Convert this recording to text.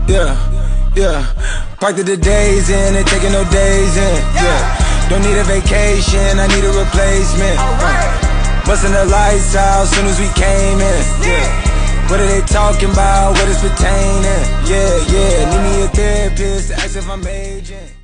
yeah. Parked the days in and taking no days in, yeah. Don't need a vacation, I need a replacement. Busting the lights out soon as we came in, yeah. What are they talking about? What is pertaining? Yeah. Need me a therapist to ask if I'm aging.